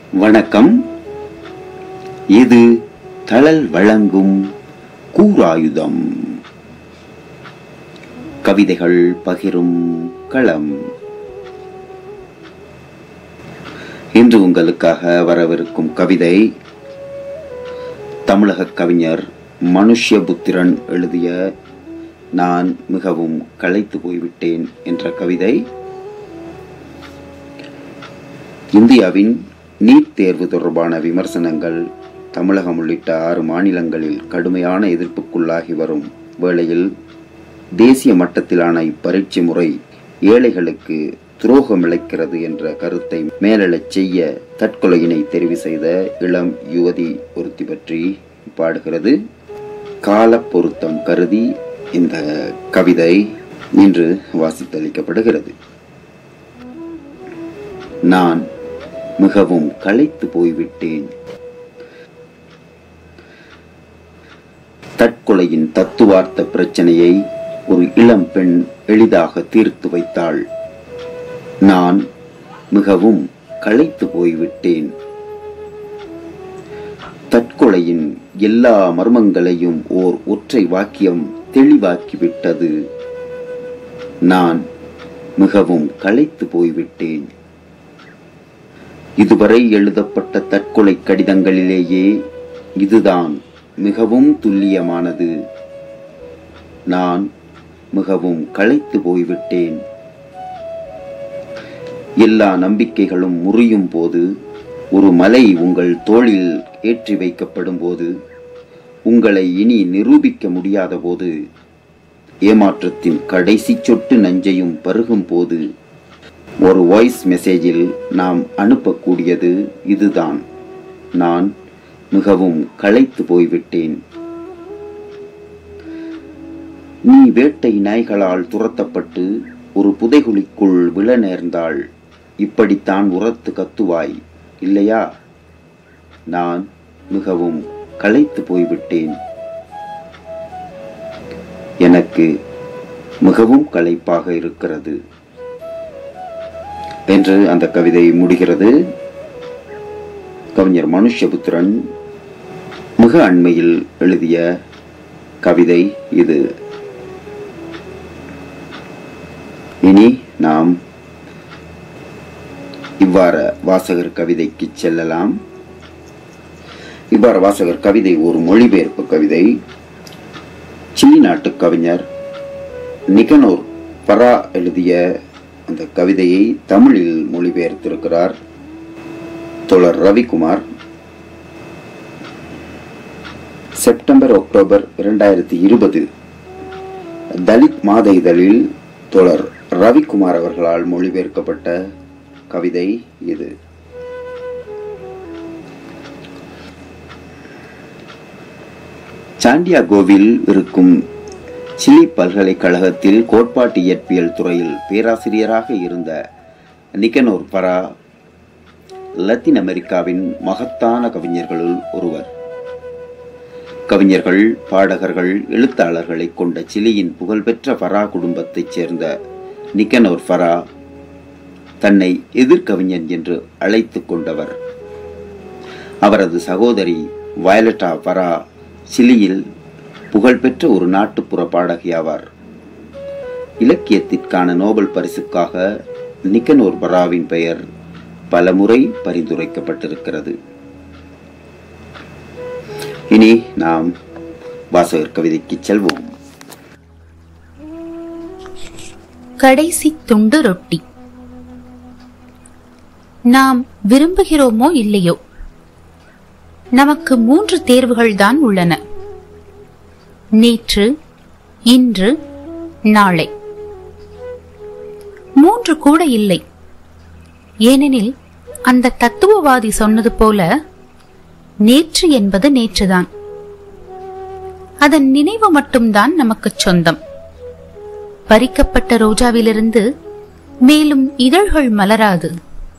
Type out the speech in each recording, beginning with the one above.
வணக்கம். இது தழல் வழங்கும் கூராயுதம். கவிதைகள் பகிரும் களம். இன்று உங்களுக்காக வரவிருக்கும் கவிதை தமிழக கவிஞர் மனுஷ்யபுத்திரன் எழுதிய நான் மிகவும் களைத்து போய்விட்டேன் என்ற கவிதை. இந்தியாவின் நீட் தேர்வு தொடர்பான விமர்சனங்கள் தமிழகம் உள்ளிட்ட 6 மாநிலங்களில் கடுமையான எதிர்ப்புக்குள்ளாகி வரும் வேளையில் தேசிய மட்டத்திலான இப்பரீட்சை முறை ஏழைகளுக்கு துரோகம் இழைக்கிறது என்ற கருத்தை மேலெழச் செய்ய தற்கொலையினை தெரிவு செய்த இளம் யுவதி ஒருத்தி பற்றி பாடுகிறது. கால பொருத்தம் கருதி இந்த கவிதை இன்று வாசித்தளிக்கப்படுகிறது. நான் மிகவும் களைத்து போய்விட்டேன். தற்கொலையின் தத்துவார்த்த பிரச்சனையை ஒரு இளம் பெண் எளிதாக தீர்த்து வைத்தாள். நான் மிகவும் களைத்து போய்விட்டேன். தற்கொலையின் எல்லா மர்மங்களையும் ஓர் ஒற்றை வாக்கியம் தெளிவாக்கிவிட்டது. நான் மிகவும் களைத்து போய்விட்டேன். இதுவரை எழுதப்பட்ட தற்கொலை கடிதங்களிலேயே இதுதான் மிகவும் துல்லியமானது. நான் மிகவும் களைத்து போய்விட்டேன். எல்லா நம்பிக்கைகளும் முறியும் போது, ஒரு மலை உங்கள் தோளில் ஏற்றி வைக்கப்படும் போது, உங்களை இனி நிரூபிக்க முடியாத போது, ஏமாற்றத்தின் கடைசி சொட்டு நஞ்சையும் பருகும் போது, ஒரு வாய்ஸ் மெசேஜில் நாம் அனுப்பக்கூடியது இதுதான். நான் மிகவும் களைத்து போய்விட்டேன். நீ வேட்டை நாய்களால் துரத்தப்பட்டு ஒரு புதைகுழிக்குள் விழ நேர்ந்தால் இப்படித்தான் உரத்து கத்துவாய், இல்லையா? நான் மிகவும் களைத்து போய்விட்டேன். எனக்கு மிகவும் களைப்பாக இருக்கிறது என்று அந்த கவிதை முடிகிறது. கவிஞர் மனுஷ்யபுத்திரன் மிக அண்மையில் எழுதிய கவிதை இது. இனி நாம் இவ்வாற வாசகர் கவிதைக்கு செல்லலாம். இவ்வாற வாசகர் கவிதை ஒரு மொழிபெயர்ப்பு கவிதை. சிலி நாட்டு கவிஞர் நிகனோர் பரா எழுதிய அந்த கவிதையை தமிழில் மொழிபெயர்த்திருக்கிறார் தோழர் ரவிக்குமார். செப்டம்பர் அக்டோபர் 2020 தலித் மாத இதழில் தோழர் ரவிக்குமார் அவர்களால் மொழிபெயர்க்கப்பட்ட கவிதை இது. சாண்டியாகோவில் இருக்கும் சிலி பல்கலைக்கழகத்தில் கோட்பாட்டு இயற்பியல் துறையில் பேராசிரியராக இருந்த நிகனோர் பரா லத்தீன் அமெரிக்காவின் மகத்தான கவிஞர்களுள் ஒருவர். கவிஞர்கள், பாடகர்கள், எழுத்தாளர்களை கொண்ட சிலியின் புகழ்பெற்ற பரா குடும்பத்தைச் சேர்ந்த நிகனோர் பரா தன்னை எதிர்கவிஞன் என்று அழைத்துக் கொண்டவர். அவரது சகோதரி வயலட்டா பரா சிலியில் புகழ்பெற்ற ஒரு நாட்டுப்புற பாடகி ஆவார். இலக்கியத்திற்கான நோபல் பரிசுக்காக நிகனோர் பராவின் பெயர் பலமுறை பரிந்துரைக்கப்பட்டிருக்கிறது. இனி நாம் வாசகர் கவிதைக்கு செல்வோம். கடைசி துண்டு ரொட்டி. நாம் விரும்புகிறோமோ இல்லையோ, நமக்கு 3 தேர்வுகள் தான் உள்ளன. நேற்று, இன்று, நாளை. 3 கூட இல்லை. ஏனெனில் அந்த தத்துவவாதி சொன்னது போல நேற்று என்பது நேற்றுதான். அதன் நினைவு மட்டும்தான் நமக்கு சொந்தம். பறிக்கப்பட்ட ரோஜாவிலிருந்து மேலும் இதழ்கள் மலராது.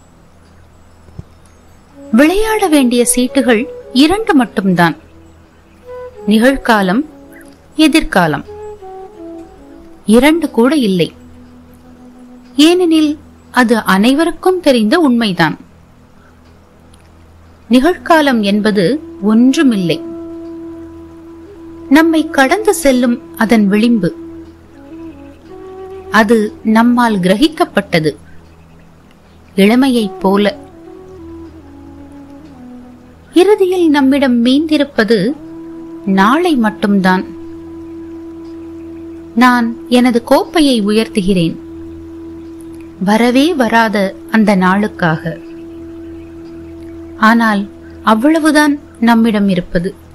விளையாட வேண்டிய சீட்டுகள் 2 மட்டும்தான். நிகழ்காலம், எதிர்காலம். 2 கூட இல்லை. ஏனெனில் அது அனைவருக்கும் தெரிந்த உண்மைதான். நிகழ்காலம் என்பது ஒன்றுமில்லை. நம்மை கடந்து செல்லும் அதன் விளிம்பு. அது நம்மால் கிரகிக்கப்பட்டது, இளமையைப் போல. இறுதியில் நம்மிடம் மீந்திருப்பது நாளை மட்டும்தான். நான் எனது கோப்பையை உயர்த்துகிறேன், வரவே வராத அந்த நாளுக்காக. ஆனால் அவ்வளவுதான் நம்மிடம் இருப்பது.